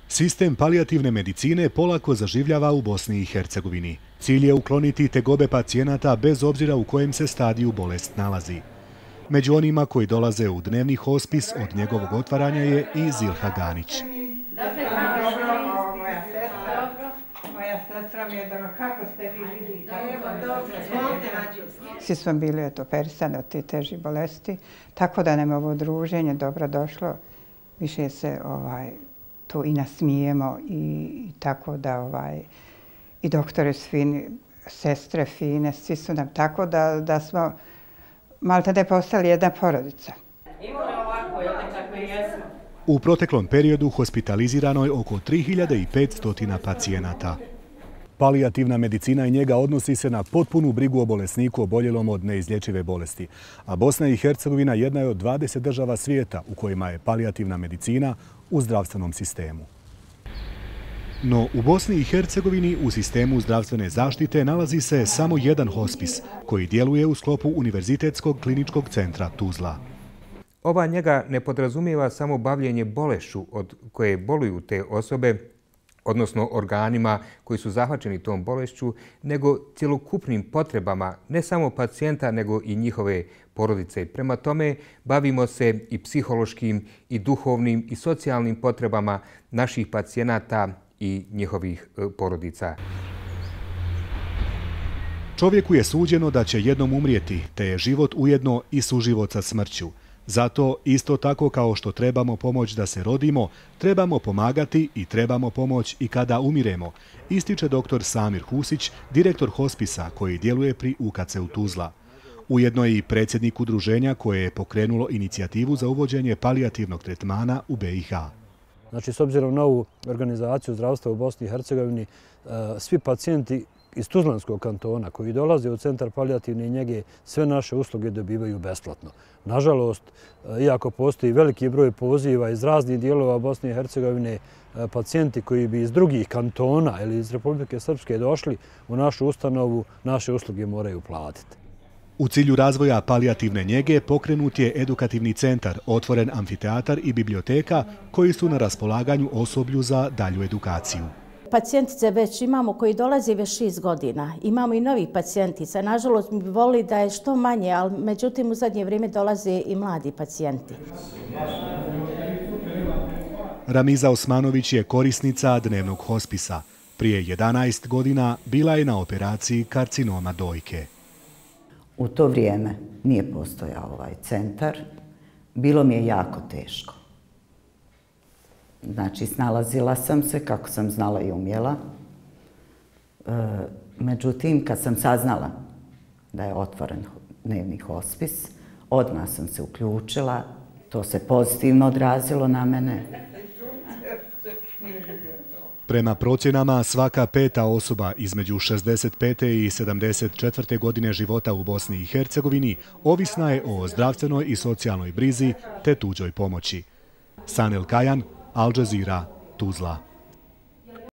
Sistem palijativne medicine polako zaživljava u Bosni i Hercegovini. Cilj je ukloniti tegobe pacijenata bez obzira u kojem se stadiju bolest nalazi. Među onima koji dolaze u dnevni hospis od njegovog otvaranja je i Zilha Ganić. Svi smo bili operisani od te teže bolesti, tako da nam je ovo druženje dobro došlo. Više se tu i nasmijemo i tako da i doktore su fini, sestre fine, svi su nam tako da smo malte da je postali jedna porodica. U proteklom periodu hospitalizirano je oko 3500 pacijenata. Palijativna medicina i njega odnosi se na potpunu brigu o bolesniku oboljelom od neizlječive bolesti, a Bosna i Hercegovina jedna je od 20 država svijeta u kojima je palijativna medicina u zdravstvenom sistemu. No u Bosni i Hercegovini u sistemu zdravstvene zaštite nalazi se samo jedan hospis koji djeluje u sklopu Univerzitetskog kliničkog centra Tuzla. Ova njega ne podrazumijeva samo bavljenje bolešću od koje boluju te osobe, odnosno organima koji su zahvaćeni tom bolešću, nego cjelokupnim potrebama ne samo pacijenta, nego i njihove porodice. Prema tome, bavimo se i psihološkim, i duhovnim, i socijalnim potrebama naših pacijenata i njihovih porodica. Čovjeku je suđeno da će jednom umrijeti, te je život ujedno i suživot sa smrću. Zato, isto tako kao što trebamo pomoć da se rodimo, trebamo pomagati i trebamo pomoć i kada umiremo, ističe dr. Samir Husić, direktor hospisa koji djeluje pri UKC-u Tuzla. Ujedno je i predsjednik udruženja koje je pokrenulo inicijativu za uvođenje palijativnog tretmana u BiH. Znači, s obzirom na ovu organizaciju zdravstva u Bosni i Hercegovini, svi pacijenti iz Tuzlanskog kantona koji dolaze u centar palijativne njege sve naše usluge dobivaju besplatno. Nažalost, iako postoji veliki broj poziva iz raznih dijelova Bosne i Hercegovine, pacijenti koji bi iz drugih kantona ili iz Republike Srpske došli u našu ustanovu, naše usluge moraju platiti. U cilju razvoja palijativne njege pokrenut je edukativni centar, otvoren amfiteatar i biblioteka koji su na raspolaganju osoblju za dalju edukaciju. Pacijentice već imamo koji dolaze već 6 godina. Imamo i novih pacijentica. Nažalost, mi bi volili da je što manje, ali međutim u zadnje vrijeme dolaze i mladi pacijenti. Ramiza Osmanović je korisnica dnevnog hospisa. Prije 11 godina bila je na operaciji karcinoma dojke. U to vrijeme nije postojao ovaj centar. Bilo mi je jako teško. Znači, snalazila sam se kako sam znala i umjela. Međutim, kad sam saznala da je otvoren dnevni hospis, odmah sam se uključila. To se pozitivno odrazilo na mene. Prema procjenama, svaka 5. osoba između 65. i 74. godine života u Bosni i Hercegovini ovisna je o zdravstvenoj i socijalnoj brizi te tuđoj pomoći. Sanel Kajan, Al Jazeera, Tuzla.